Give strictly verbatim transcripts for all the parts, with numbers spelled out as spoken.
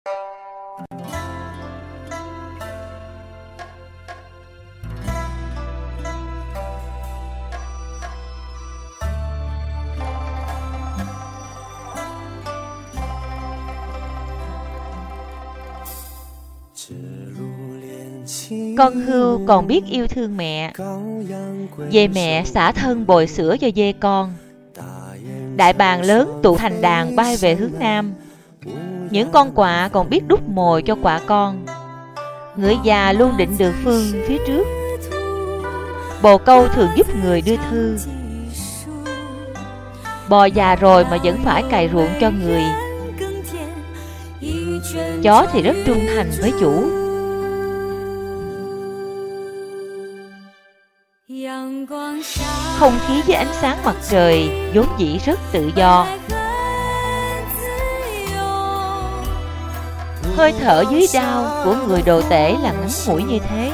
Con hươu còn biết yêu thương mẹ. Dê mẹ xả thân bồi sữa cho dê con. Đại bàng lớn tụ thành đàn bay về hướng nam. Những con quạ còn biết đút mồi cho quạ con. Ngựa già luôn định đường phương phía trước. Bồ câu thường giúp người đưa thư. Bò già rồi mà vẫn phải cày ruộng cho người. Chó thì rất trung thành với chủ. Không khí với ánh sáng mặt trời vốn dĩ rất tự do. Hơi thở dưới đao của người đồ tể là ngắn ngủi như thế.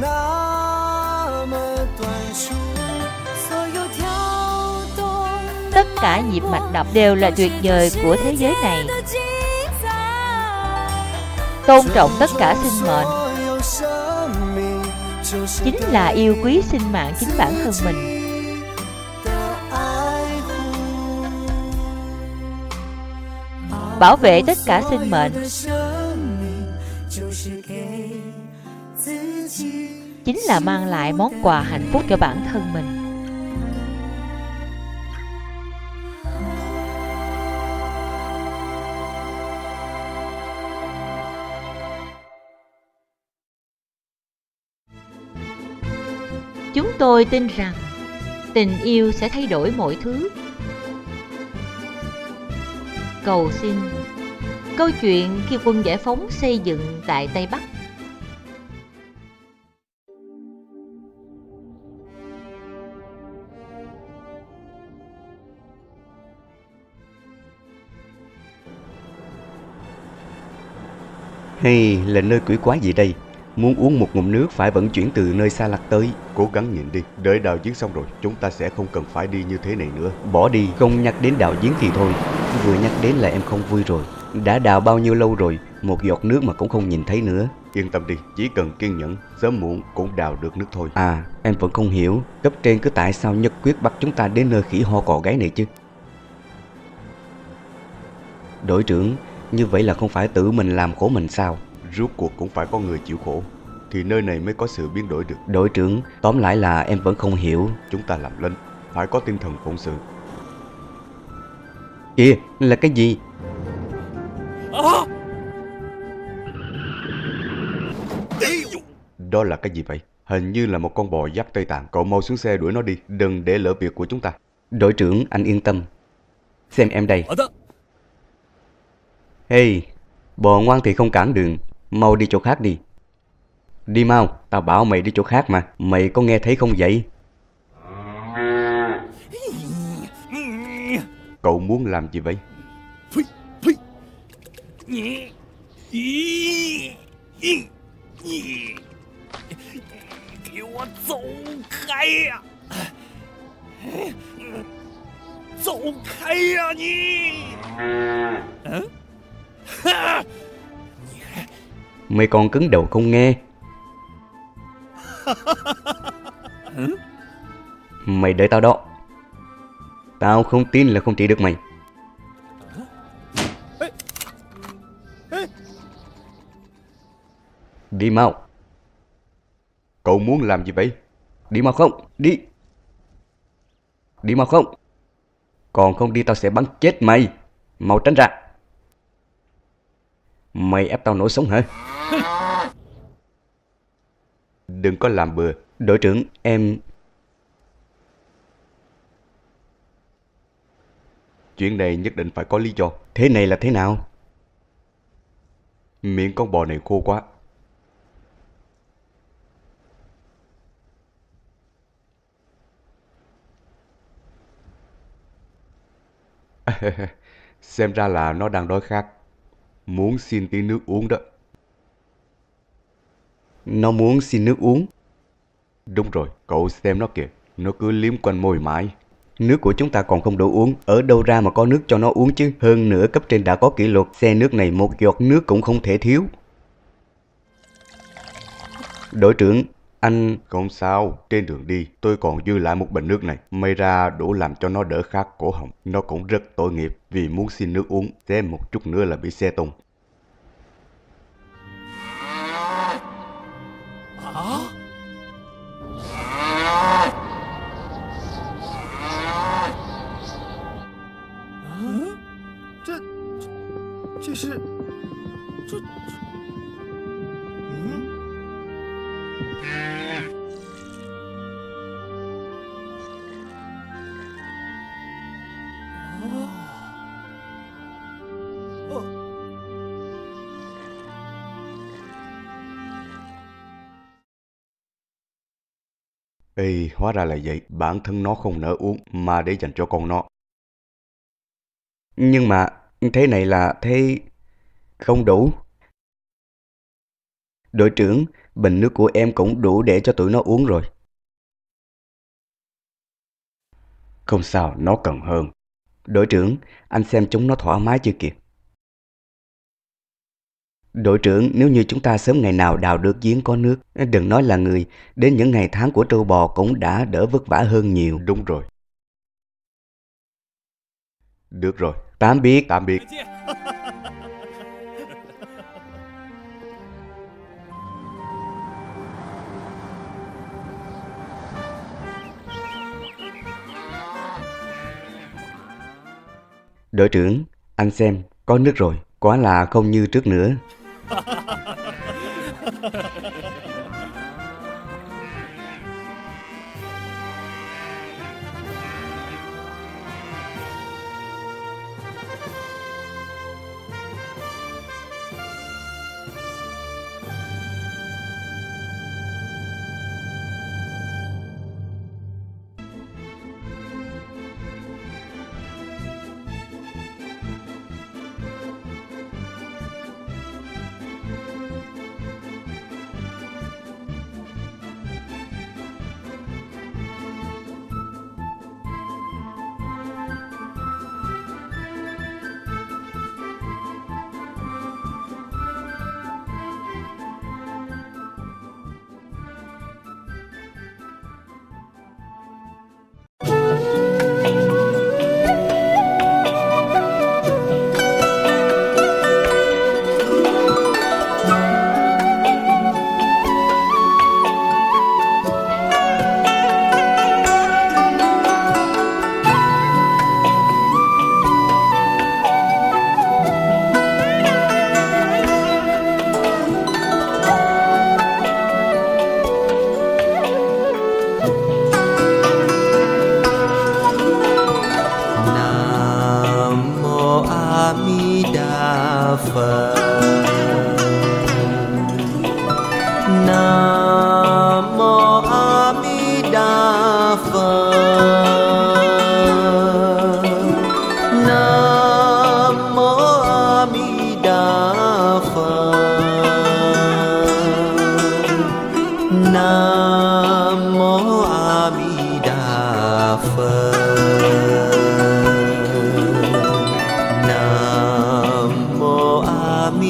Tất cả nhịp mạch đập đều là tuyệt vời của thế giới này. Tôn trọng tất cả sinh mệnh chính là yêu quý sinh mạng chính bản thân mình. Bảo vệ tất cả sinh mệnh chính là mang lại món quà hạnh phúc cho bản thân mình. Chúng tôi tin rằng tình yêu sẽ thay đổi mọi thứ. Cầu xin. Câu chuyện khi quân giải phóng xây dựng tại Tây Bắc. Hay là nơi quỷ quái gì đây? Muốn uống một ngụm nước phải vận chuyển từ nơi xa lắc tới. Cố gắng nhịn đi, đợi đào giếng xong rồi chúng ta sẽ không cần phải đi như thế này nữa. Bỏ đi, không nhắc đến đào giếng thì thôi. Vừa nhắc đến là em không vui rồi. Đã đào bao nhiêu lâu rồi, một giọt nước mà cũng không nhìn thấy nữa. Yên tâm đi, chỉ cần kiên nhẫn, sớm muộn cũng đào được nước thôi. À, em vẫn không hiểu cấp trên cứ tại sao nhất quyết bắt chúng ta đến nơi khỉ ho cò gáy này chứ. Đội trưởng, như vậy là không phải tự mình làm khổ mình sao? Rốt cuộc cũng phải có người chịu khổ thì nơi này mới có sự biến đổi được. Đội trưởng, tóm lại là em vẫn không hiểu. Chúng ta làm lính phải có tinh thần phụng sự. Kìa, là cái gì? À! Đó là cái gì vậy? Hình như là một con bò giáp Tây Tạng. Cậu mau xuống xe đuổi nó đi, đừng để lỡ việc của chúng ta. Đội trưởng, anh yên tâm. Xem em đây. Hey, bò ngoan thì không cản đường. Mau đi chỗ khác đi. Đi mau, tao bảo mày đi chỗ khác mà. Mày có nghe thấy không vậy? Cậu muốn làm gì vậy? Mày còn cứng đầu không nghe. Mày đợi tao đó. Tao không tin là không trị được mày. Đi mau. Cậu muốn làm gì vậy? Đi mau không? Đi. Đi mau không? Còn không đi tao sẽ bắn chết mày. Mau tránh ra. Mày ép tao nổi sống hả? Đừng có làm bừa. Đội trưởng, em... Chuyện này nhất định phải có lý do. Thế này là thế nào? Miệng con bò này khô quá. Xem ra là nó đang đói khát. Muốn xin tí nước uống đó. Nó muốn xin nước uống? Đúng rồi, cậu xem nó kìa. Nó cứ liếm quanh môi mãi. Nước của chúng ta còn không đủ uống, ở đâu ra mà có nước cho nó uống chứ? Hơn nữa cấp trên đã có kỷ luật, xe nước này một giọt nước cũng không thể thiếu. Đội trưởng, anh... Không sao, trên đường đi tôi còn dư lại một bình nước này. May ra đủ làm cho nó đỡ khát cổ họng. Nó cũng rất tội nghiệp vì muốn xin nước uống, thêm một chút nữa là bị xe tung. Ê, hóa ra là vậy, bản thân nó không nỡ uống mà để dành cho con nó. Nhưng mà thế này là thế không đủ. Đội trưởng, bình nước của em cũng đủ để cho tụi nó uống rồi. Không sao, nó cần hơn. Đội trưởng, anh xem chúng nó thoải mái chưa kìa. Đội trưởng, nếu như chúng ta sớm ngày nào đào được giếng có nước, đừng nói là người, đến những ngày tháng của trâu bò cũng đã đỡ vất vả hơn nhiều. Đúng rồi. Được rồi. Tạm biệt. Tạm biệt. Đội trưởng, anh xem, có nước rồi, quá là không như trước nữa. Nam mô A Di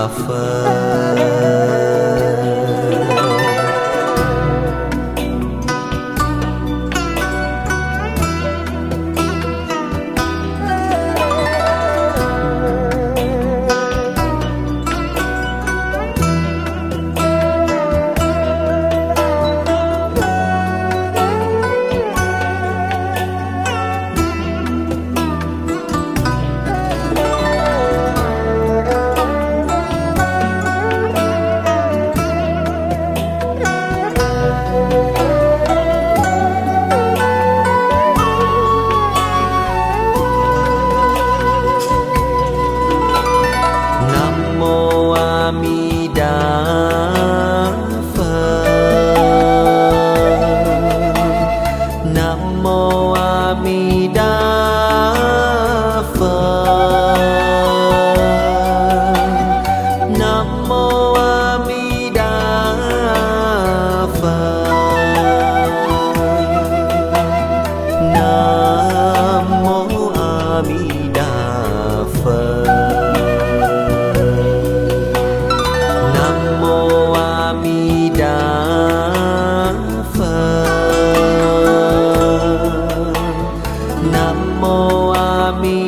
Nam mô A Di